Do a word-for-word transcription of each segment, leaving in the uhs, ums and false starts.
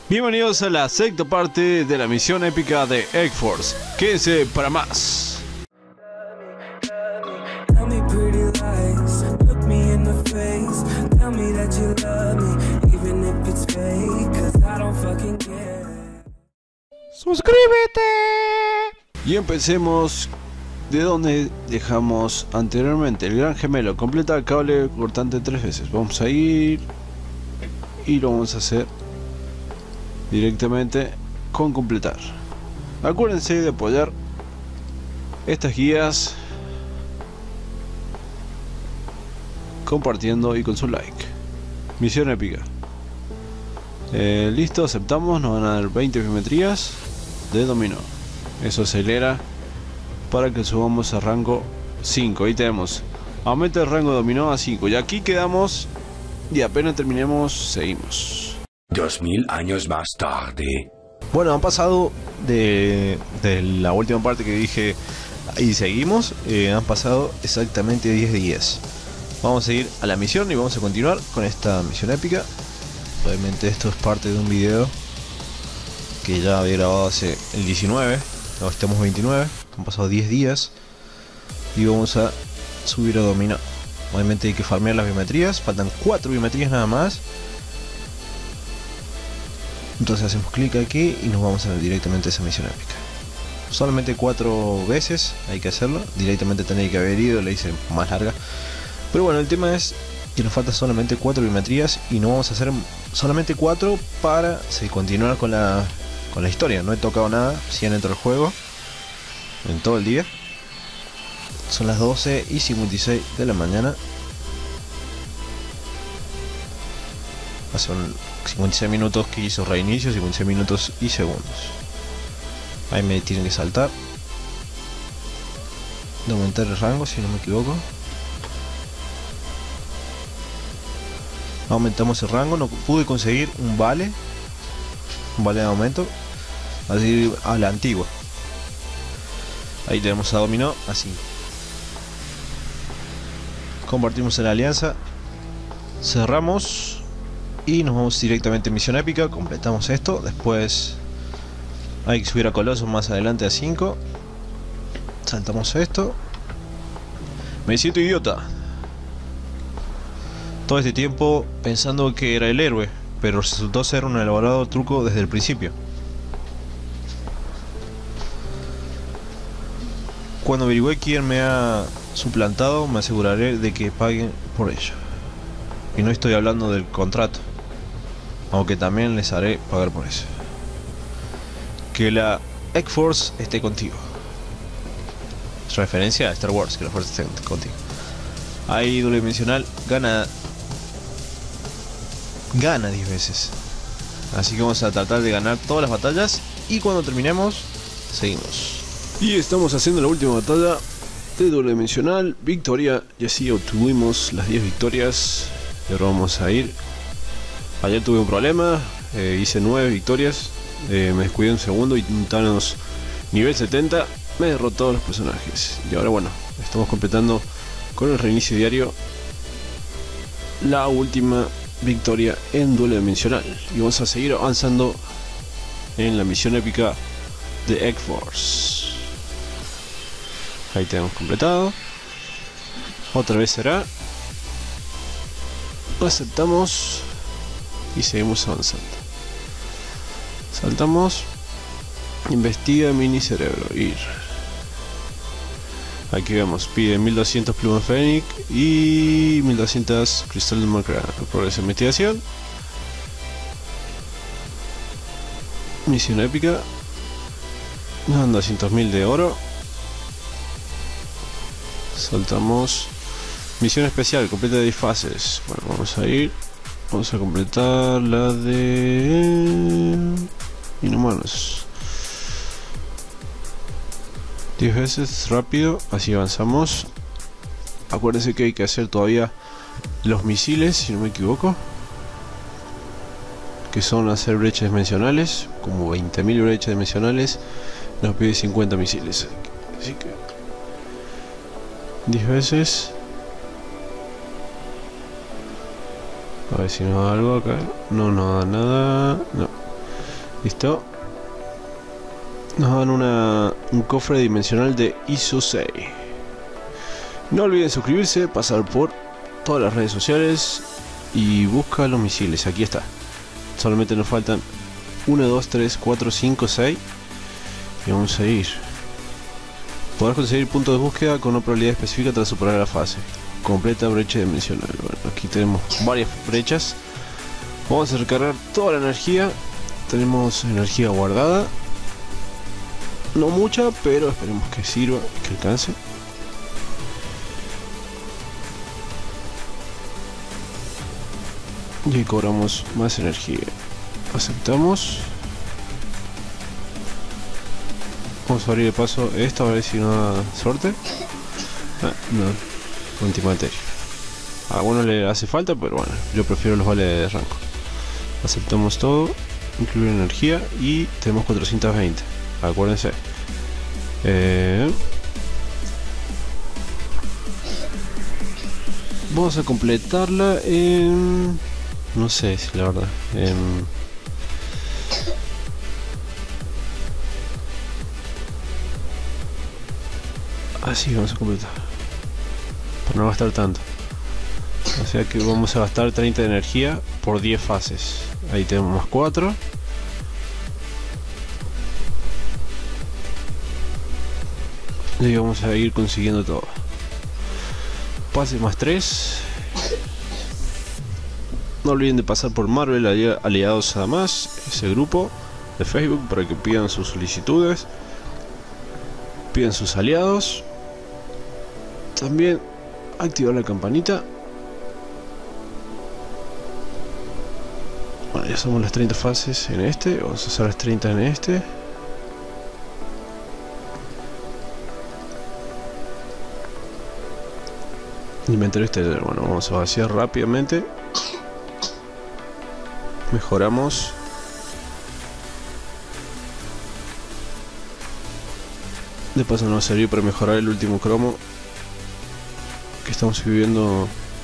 Bienvenidos a la sexta parte de la misión épica de Egg Force. Quédense para más. ¡Suscríbete! Y empecemos de donde dejamos anteriormente. El gran gemelo completa el cable cortante tres veces. Vamos a ir y lo vamos a hacer directamente con completar. Acuérdense de apoyar estas guías compartiendo y con su like. Misión épica. Eh, listo, aceptamos. Nos van a dar veinte biometrías de dominó. Eso acelera para que subamos a rango cinco. Ahí tenemos, aumenta el rango de dominó a cinco. Y aquí quedamos y apenas terminemos seguimos. Dos mil años más tarde. Bueno, han pasado de, de la última parte que dije y seguimos, eh, han pasado exactamente diez días. Vamos a ir a la misión y vamos a continuar con esta misión épica. Obviamente esto es parte de un video que ya había grabado hace el diecinueve. Ahora estamos veintinueve, han pasado diez días y vamos a subir a dominó. Obviamente hay que farmear las biometrías, faltan cuatro biometrías nada más. Entonces hacemos clic aquí y nos vamos a ver directamente a esa misión épica. Solamente cuatro veces hay que hacerlo. Directamente tendría que haber ido, la hice más larga. Pero bueno, el tema es que nos faltan solamente cuatro biometrías y no vamos a hacer solamente cuatro para sí, continuar con la, con la historia. No he tocado nada, cien dentro del juego en todo el día. Son las doce y cincuenta y seis de la mañana. Hace un cincuenta y seis minutos que hizo reinicio, cincuenta y seis minutos y segundos. Ahí me tienen que saltar. De aumentar el rango, si no me equivoco. Aumentamos el rango, no pude conseguir un vale. Un vale de aumento. Así a la antigua. Ahí tenemos a dominó, así. Compartimos en la alianza. Cerramos. Y nos vamos directamente a misión épica. Completamos esto. Después hay que subir a Coloso más adelante a cinco. Saltamos esto. Me siento idiota. Todo este tiempo pensando que era el héroe, pero resultó ser un elaborado truco desde el principio. Cuando averigüe quién me ha suplantado, me aseguraré de que paguen por ello. Y no estoy hablando del contrato, aunque también les haré pagar por eso. Que la Egg Force esté contigo. Es referencia a Star Wars, que la fuerza esté contigo. Ahí doble dimensional gana Gana diez veces. Así que vamos a tratar de ganar todas las batallas. Y cuando terminemos, seguimos. Y estamos haciendo la última batalla de doble dimensional. Victoria. Y así obtuvimos las diez victorias. Y ahora vamos a ir. Ayer tuve un problema, eh, hice nueve victorias, eh, me descuidé un segundo y un Thanos nivel setenta me derrotó a los personajes. Y ahora bueno, estamos completando con el reinicio diario la última victoria en duelo dimensional. Y vamos a seguir avanzando en la misión épica de Egg Force. Ahí tenemos completado. Otra vez será. Aceptamos. Y seguimos avanzando. Saltamos. Investiga mini cerebro. Ir. Aquí vemos. Pide mil doscientos plumas Fénix y mil doscientos cristal de macra. Progreso de investigación. Misión épica. Nos dan doscientos mil de oro. Saltamos. Misión especial. Completa diez fases. Bueno, vamos a ir. Vamos a completar la de inhumanos. diez veces rápido, así avanzamos. Acuérdense que hay que hacer todavía los misiles, si no me equivoco, que son hacer brechas dimensionales, como veinte mil brechas dimensionales. Nos pide cincuenta misiles, así que diez veces. A ver si nos da algo acá. No nos da nada. No. Listo. Nos dan una, un cofre dimensional de I S O seis. No olviden suscribirse, pasar por todas las redes sociales y busca los misiles. Aquí está. Solamente nos faltan uno, dos, tres, cuatro, cinco, seis. Y vamos a ir. Podrás conseguir puntos de búsqueda con una probabilidad específica tras superar la fase. Completa brecha dimensional. Bueno, aquí tenemos varias brechas. Vamos a recargar toda la energía. Tenemos energía guardada. No mucha, pero esperemos que sirva, que alcance. Y cobramos más energía. Aceptamos. Vamos a abrir el paso esto a ver si no da suerte. Ah, no, antimateria. A algunos le hace falta, pero bueno, yo prefiero los vales de rango. Aceptamos todo, incluir energía y tenemos cuatrocientos veinte. Acuérdense. Eh, vamos a completarla en... no sé si la verdad. En, así vamos a completar. Para no gastar tanto. O sea que vamos a gastar treinta de energía por diez fases. Ahí tenemos más cuatro. Y vamos a ir consiguiendo todo. Pase más tres. No olviden de pasar por Marvel Aliados a más, ese grupo de Facebook, para que pidan sus solicitudes. Piden sus aliados. También activar la campanita. Bueno, ya somos las treinta fases en este. Vamos a hacer las treinta en este. Inventario exterior. Bueno, vamos a vaciar rápidamente. Mejoramos. De paso nos va a servir para mejorar el último cromo que estamos viviendo.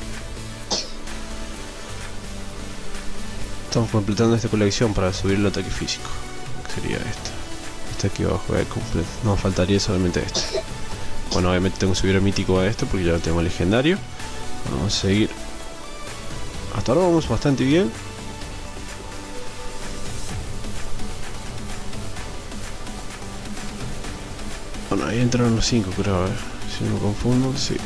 Estamos completando esta colección para subir el ataque físico, que sería esto. Este aquí abajo es completo. Nos faltaría solamente este. Bueno, obviamente tengo que subir a mítico a este porque ya lo tengo legendario. Vamos a seguir. Hasta ahora vamos bastante bien. Bueno, ahí entraron los cinco, creo, a ver si no me confundo, sí.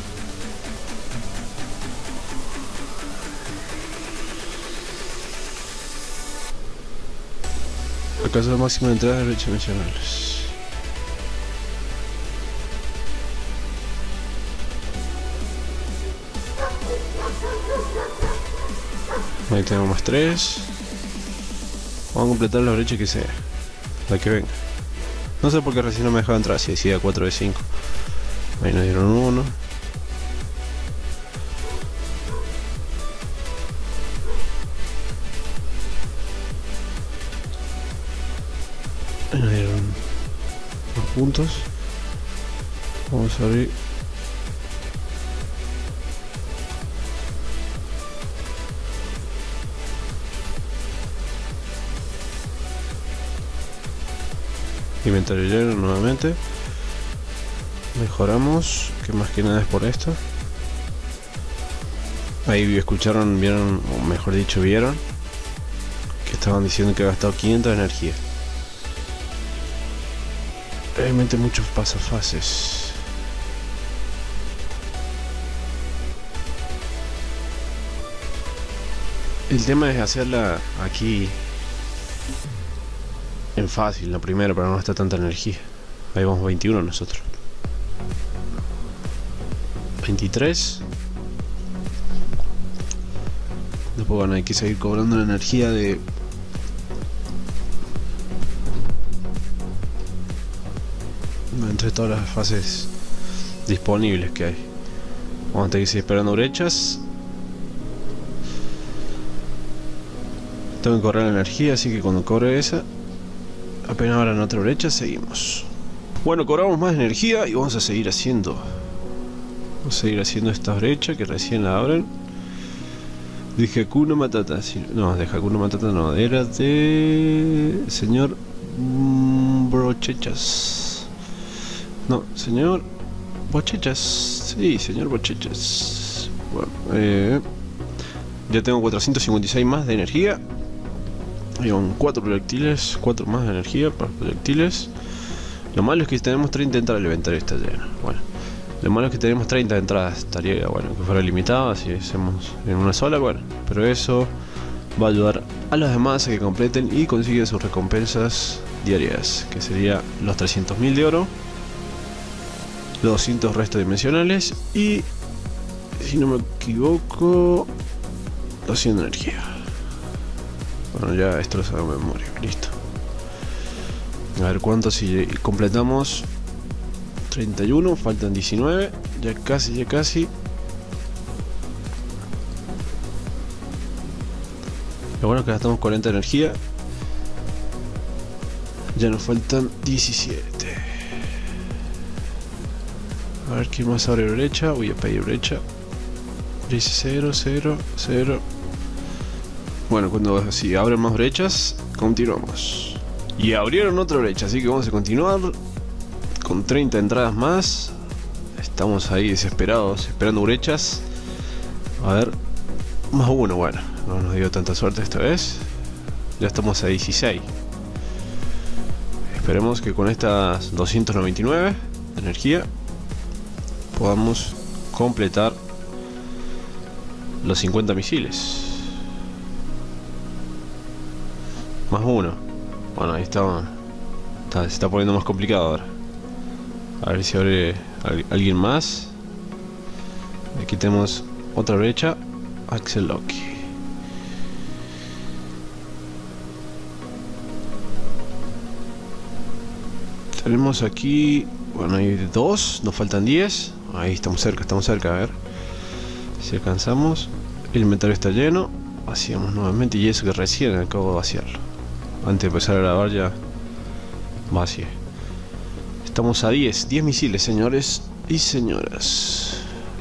Alcanza la máxima de entrada de brechas dimensionales. Ahí tenemos más tres. Vamos a completar la brecha que sea, la que venga. No sé por qué recién no me dejaba entrar, si decía cuatro de cinco. Ahí nos dieron uno. Ahí nos dieron dos puntos. Vamos a abrir. Inventario lleno nuevamente. Mejoramos, que más que nada es por esto. Ahí escucharon, vieron, o mejor dicho vieron, que estaban diciendo que ha gastado quinientos de energía. Realmente muchos pasafases. El tema es hacerla aquí en fácil, la primera, para no gastar tanta energía. Ahí vamos veintiuno nosotros. veintitrés. Después bueno, hay que seguir cobrando la energía de... entre todas las fases disponibles que hay. Vamos a tener que seguir esperando brechas. Tengo que cobrar la energía, así que cuando cobre esa, apenas abran otra brecha, seguimos. Bueno, cobramos más energía y vamos a seguir haciendo. Vamos a seguir haciendo esta brecha que recién la abren. De Hakuna Matata. No, de Hakuna Matata no. Era de señor mm, Brochechas. No, señor Bochechas. Sí, señor Bochechas. Bueno, eh, ya tengo cuatrocientos cincuenta y seis más de energía. Y con cuatro proyectiles, cuatro más de energía para proyectiles. Lo malo es que tenemos treinta entradas, el inventario está lleno. Bueno, lo malo es que tenemos treinta entradas. Estaría bueno que fuera limitado si hacemos en una sola, bueno. Pero eso va a ayudar a los demás a que completen y consiguen sus recompensas diarias, que sería los trescientos mil de oro, los doscientos restos dimensionales y, si no me equivoco, los cien de energía. Bueno, ya esto lo sabemos de memoria, listo. A ver cuántos, si completamos treinta y uno, faltan diecinueve, ya casi, ya casi. Lo bueno es que gastamos cuarenta de energía. Ya nos faltan diecisiete. A ver quién más abre brecha. Voy a pedir brecha. Dice cero, cero, cero. Bueno, cuando si abren más brechas, continuamos. Y abrieron otra brecha, así que vamos a continuar con treinta entradas más. Estamos ahí desesperados, esperando brechas. A ver, más uno, bueno. No nos dio tanta suerte esta vez. Ya estamos a dieciséis. Esperemos que con estas doscientos noventa y nueve de energía podamos completar los cincuenta misiles. Más uno. Bueno, ahí está, está. Se está poniendo más complicado ahora. A ver si abre alguien más. Aquí tenemos otra brecha. Axel Loki. Tenemos aquí, bueno, hay dos, nos faltan diez. Ahí estamos cerca, estamos cerca, a ver si alcanzamos. El inventario está lleno. Vaciamos nuevamente, y eso que recién acabo de vaciarlo. Antes de empezar a grabar ya vacié. Estamos a diez, diez misiles, señores y señoras.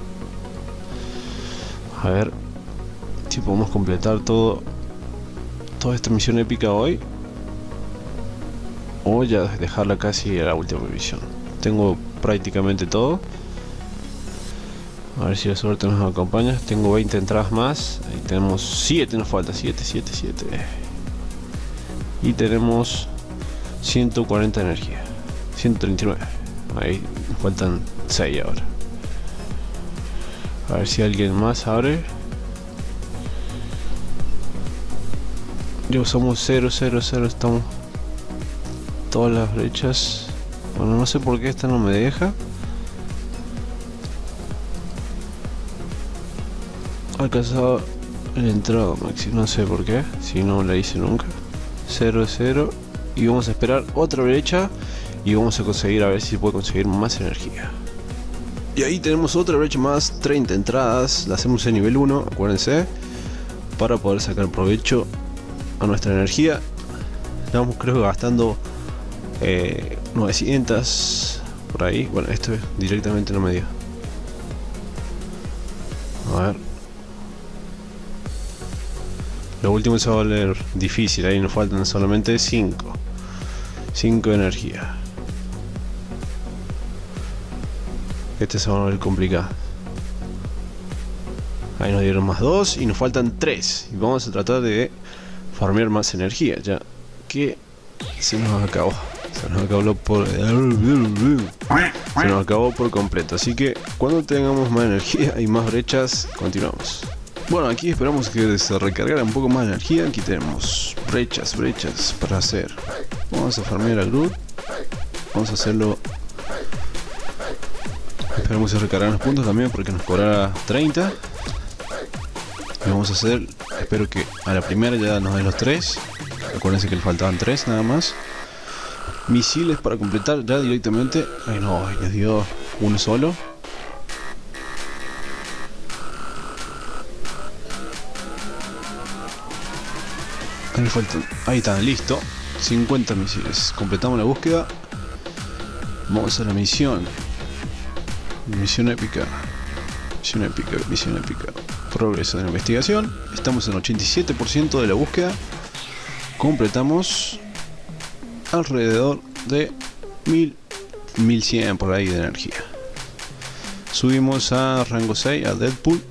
A ver si podemos completar todo, toda esta misión épica hoy. O ya dejarla casi a la última misión. Tengo prácticamente todo. A ver si la suerte nos acompaña. Tengo veinte entradas más. Ahí tenemos siete, nos falta siete, siete, siete. Y tenemos ciento cuarenta de energía. ciento treinta y nueve. Ahí nos faltan seis ahora. A ver si alguien más abre. Ya usamos cero, cero, cero. Estamos todas las brechas. Bueno, no sé por qué esta no me deja. Alcanzado el entrado maxi, no sé por qué, si no la hice nunca. Cero, cero. Y vamos a esperar otra brecha. Y vamos a conseguir, a ver si puedo conseguir más energía. Y ahí tenemos otra brecha más, treinta entradas. La hacemos en nivel uno, acuérdense, para poder sacar provecho a nuestra energía. Estamos creo que gastando Eh, novecientos por ahí. Bueno, esto directamente no me dio. A ver, lo último se va a volver difícil. Ahí nos faltan solamente cinco cinco de energía. Este se va a volver complicado. Ahí nos dieron más dos y nos faltan tres. Y vamos a tratar de farmear más energía, ya que se nos acabó. Se nos acabó por se nos acabó por completo. Así que cuando tengamos más energía y más brechas, continuamos. Bueno, aquí esperamos que se recargara un poco más de energía. Aquí tenemos brechas, brechas para hacer. Vamos a farmear a Groot. Vamos a hacerlo. Esperamos que se recargaran los puntos también, porque nos cobrará treinta. Y vamos a hacer, espero que a la primera ya nos den los tres. Acuérdense que le faltaban tres nada más. Misiles para completar ya directamente. Ay no, ay, les dio uno solo. Ahí le faltan. Ahí están, listo. cincuenta misiles. Completamos la búsqueda. Vamos a la misión. Misión épica. Misión épica, misión épica. Progreso de la investigación. Estamos en ochenta y siete por ciento de la búsqueda. Completamos. alrededor de mil, mil cien por ahí de energía. Subimos a rango seis a Deadpool,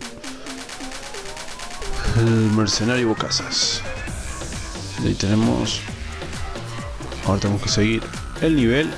el mercenario Bocazas. Y ahí tenemos. Ahora tenemos que seguir el nivel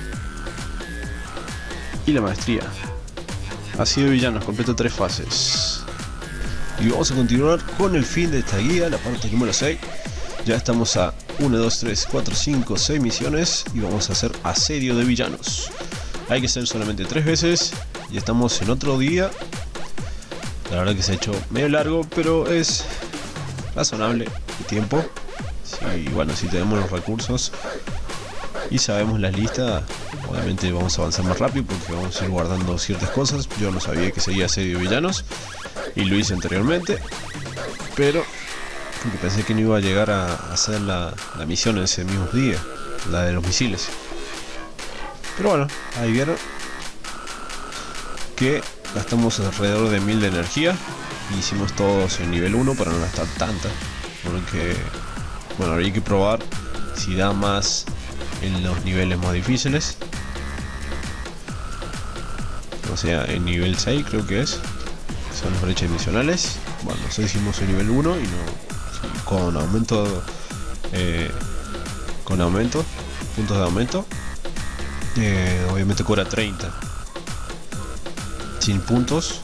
y la maestría. Así de villanos, completo tres fases. Y vamos a continuar con el fin de esta guía, la parte número seis. Ya estamos a uno, dos, tres, cuatro, cinco, seis misiones y vamos a hacer asedio de villanos. Hay que hacer solamente tres veces y estamos en otro día. La verdad que se ha hecho medio largo, pero es razonable el tiempo. Y bueno, si tenemos los recursos y sabemos las listas, obviamente vamos a avanzar más rápido porque vamos a ir guardando ciertas cosas. Yo no sabía que seguía asedio de villanos y lo hice anteriormente, pero porque pensé que no iba a llegar a hacer la, la misión en ese mismo día, la de los misiles. Pero bueno, ahí vieron que gastamos alrededor de mil de energía y hicimos todos en nivel uno para no gastar tanta, porque bueno, habría que probar si da más en los niveles más difíciles. O sea, en nivel seis creo que es, son las brechas dimensionales. Bueno, nosotros hicimos el nivel uno y no, con aumento, eh, con aumento, puntos de aumento, eh, obviamente cobra treinta. Sin puntos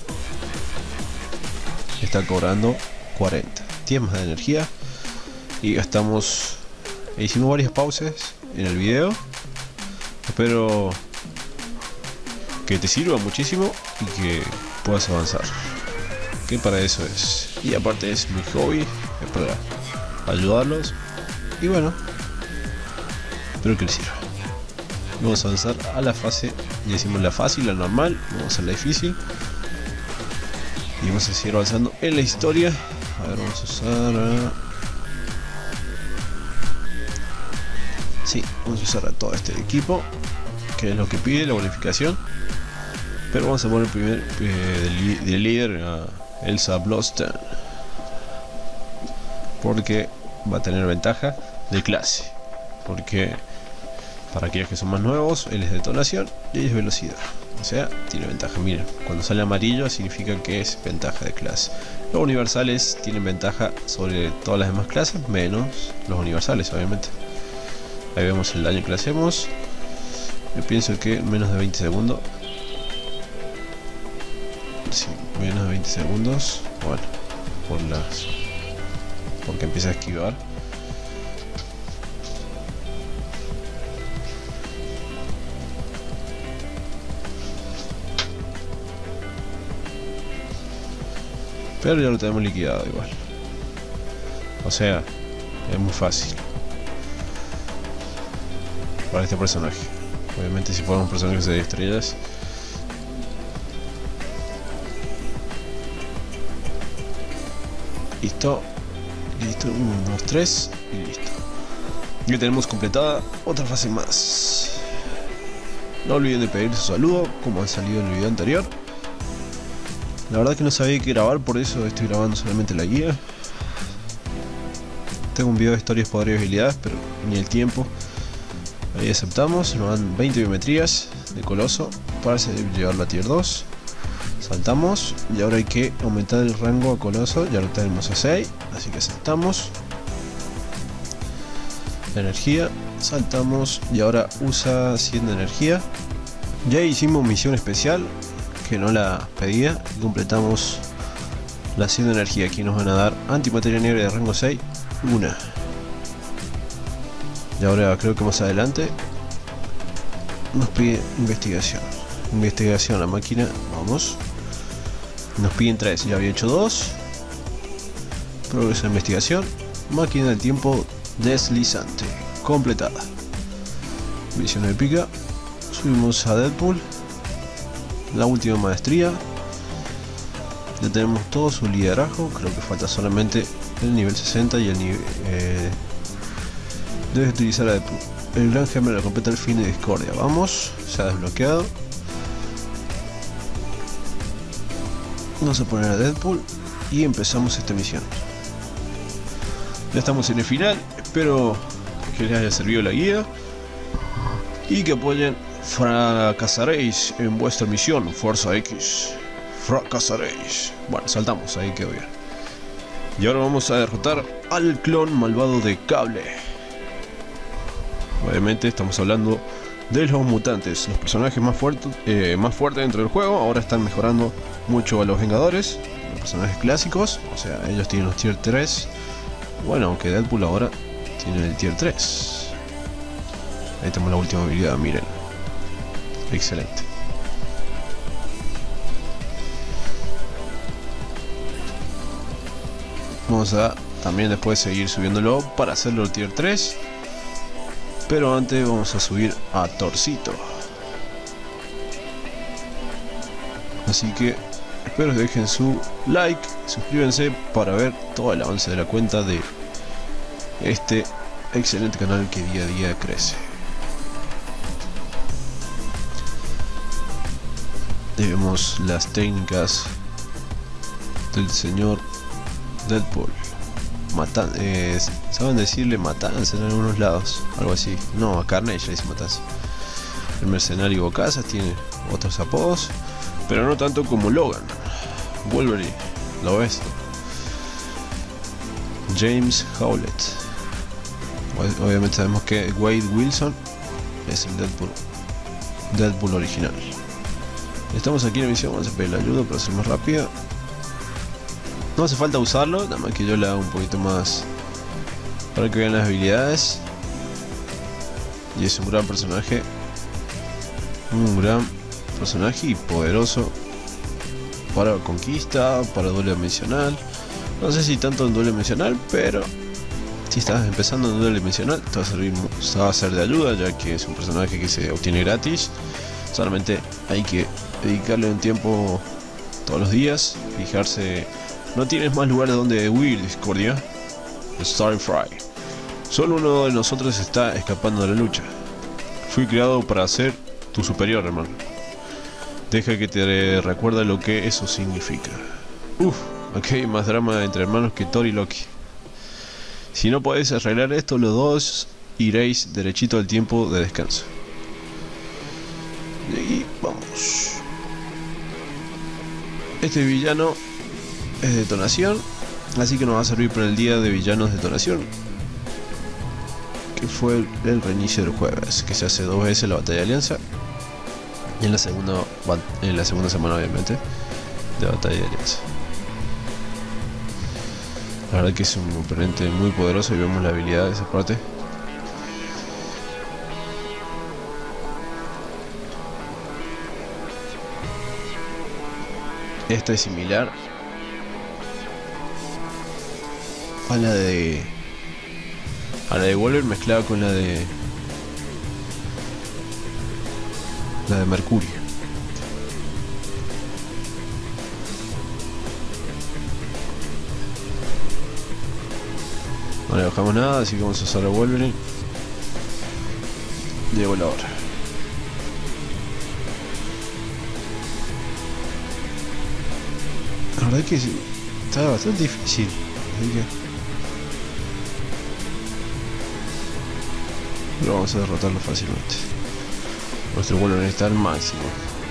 está cobrando cuarenta. diez más de energía y gastamos. Hicimos varias pausas en el video. Espero que te sirva muchísimo y que puedas avanzar, que para eso es. Y aparte es mi hobby, es para ayudarlos. Y bueno, espero que les sirva. Vamos a avanzar a la fase. Ya hicimos la fácil, la normal. Vamos a hacer la difícil. Y vamos a seguir avanzando en la historia. A ver, vamos a usar a... Sí, vamos a usar a todo este equipo, que es lo que pide la bonificación. Pero vamos a poner primero eh, de, de líder a Elsa Bloodstone, porque va a tener ventaja de clase. Porque para aquellos que son más nuevos, él es detonación y ella es velocidad. O sea, tiene ventaja. Miren, cuando sale amarillo significa que es ventaja de clase. Los universales tienen ventaja sobre todas las demás clases, menos los universales, obviamente. Ahí vemos el daño que le hacemos. Yo pienso que menos de veinte segundos. Sí, menos de veinte segundos. Bueno, por las... porque empieza a esquivar. Pero ya lo tenemos liquidado igual. O sea, es muy fácil para este personaje. Obviamente si fuera un personaje de estrellas, listo, listo, uno, dos, tres y listo. Ya tenemos completada otra fase más. No olviden de pedir su saludo como han salido en el video anterior. La verdad que no sabía qué grabar, por eso estoy grabando solamente la guía. Tengo un video de historias, poderes y habilidades, pero ni el tiempo. Ahí aceptamos, nos dan veinte biometrías de coloso para llevar la tier dos. Saltamos y ahora hay que aumentar el rango a coloso, ya lo tenemos a seis, así que aceptamos. La energía, saltamos y ahora usa cien de energía. Ya hicimos misión especial, que no la pedía, y completamos la cien de energía. Aquí nos van a dar antimateria negra de rango seis, una. Y ahora creo que más adelante nos pide investigación. Investigación, la máquina, vamos. Nos piden tres, ya había hecho dos. Progreso de investigación. Máquina del tiempo deslizante, completada. Misión épica. Subimos a Deadpool. La última maestría. Ya tenemos todo su liderazgo. Creo que falta solamente el nivel sesenta y el nivel... Eh, debes utilizar a Deadpool. El gran gemelo completa el fin de discordia. Vamos, se ha desbloqueado. Vamos a poner a Deadpool y empezamos esta misión. Ya estamos en el final. Espero que les haya servido la guía. y que apoyen. Fracasaréis en vuestra misión, Fuerza X. Fracasaréis. Bueno, saltamos, ahí quedó bien. Y ahora vamos a derrotar al clon malvado de Cable. Obviamente estamos hablando de los mutantes, los personajes más fuertes, eh, más fuertes dentro del juego. Ahora están mejorando mucho a los Vengadores, los personajes clásicos. O sea, ellos tienen los tier tres. Bueno, aunque Deadpool ahora tiene el tier tres. Ahí tenemos la última habilidad, miren. Excelente. Vamos a también después seguir subiéndolo para hacerlo el tier tres. Pero antes vamos a subir a Thorcito. Así que espero que dejen su like, suscríbanse para ver todo el avance de la cuenta de este excelente canal que día a día crece. Vemos las técnicas del señor Deadpool. Matan eh, saben decirle matanza en algunos lados, algo así. No, a Carnage le dice matanza. El mercenario Bocazas tiene otros apodos, pero no tanto como Logan, Wolverine, lo ves. James Howlett. Obviamente sabemos que Wade Wilson es el Deadpool, Deadpool original. Estamos aquí en la misión, vamos a pedir la ayuda para ser más rápida. No hace falta usarlo, nada más que yo le hago un poquito más para que vean las habilidades. Y es un gran personaje, un gran personaje y poderoso para conquista, para doble dimensional. No sé si tanto en doble dimensional, pero si estás empezando en doble dimensional te va a servir, te va a ser de ayuda, ya que es un personaje que se obtiene gratis. Solamente hay que dedicarle un tiempo todos los días, fijarse. No tienes más lugares donde huir, Discordia. Starfry. Solo uno de nosotros está escapando de la lucha. Fui creado para ser tu superior, hermano. Deja que te recuerde lo que eso significa. Uff, aquí hay más drama entre hermanos que Thor y Loki. Si no podéis arreglar esto, los dos iréis derechito al tiempo de descanso. Y vamos. Este villano es detonación, así que nos va a servir para el día de villanos de detonación, que fue el, el reinicio del jueves, que se hace dos veces la batalla de alianza, y en la segunda en la segunda semana obviamente de batalla de alianza. La verdad que es un oponente muy poderoso y vemos la habilidad de esa parte. Esta es similar a la de a la de Wolverine mezclada con la de la de Mercurio. No le bajamos nada, así que vamos a usar a Wolverine. Llegó la hora. La verdad que está bastante difícil. Pero vamos a derrotarlo fácilmente. Nuestro Wolverine está al máximo.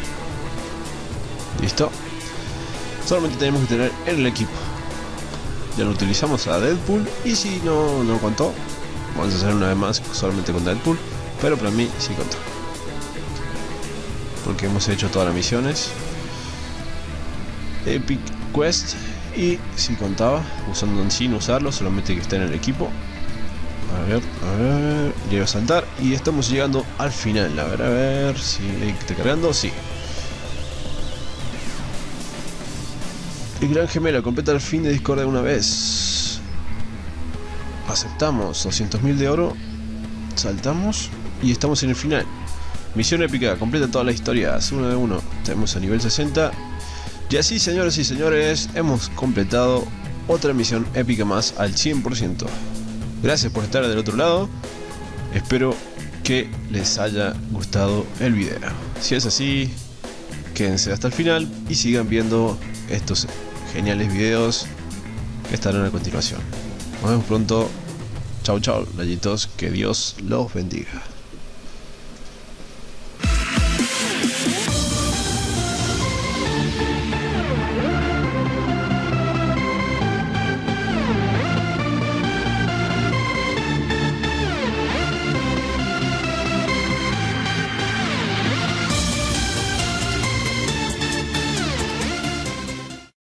Listo. Solamente tenemos que tener en el equipo. Ya lo utilizamos a Deadpool. Y si no, no contó, vamos a hacer una vez más solamente con Deadpool. Pero para mí sí contó, porque hemos hecho todas las misiones Epic Quest. Y si contaba, usando sin usarlo, solamente que esté en el equipo. A ver, a ver, llego a saltar y estamos llegando al final. A ver, a ver si está cargando, sí. El gran gemelo completa el fin de Discord de una vez. Aceptamos doscientos mil de oro. Saltamos y estamos en el final. Misión épica, completa todas las historias, uno de uno. Tenemos a nivel sesenta. Y así, señoras y señores, hemos completado otra misión épica más al cien por ciento. Gracias por estar del otro lado. Espero que les haya gustado el video. Si es así, quédense hasta el final y sigan viendo estos geniales videos que estarán a continuación. Nos vemos pronto. Chau chau, rayitos, que Dios los bendiga.